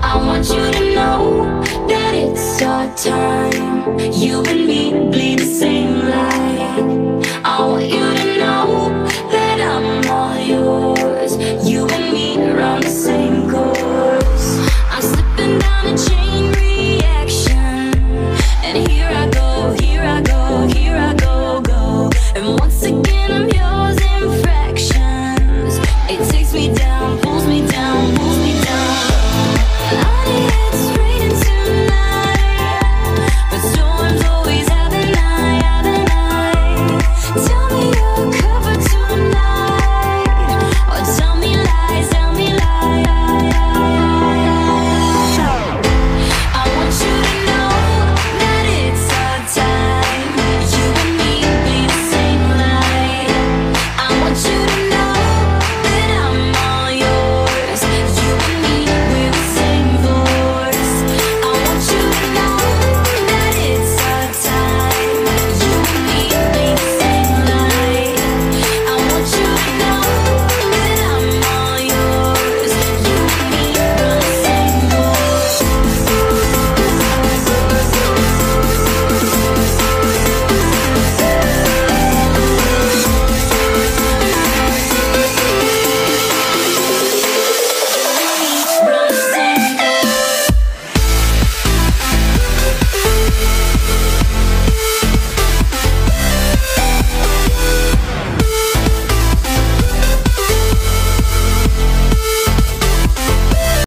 I want you to know that it's our time. You and me bleed the same light. I want you to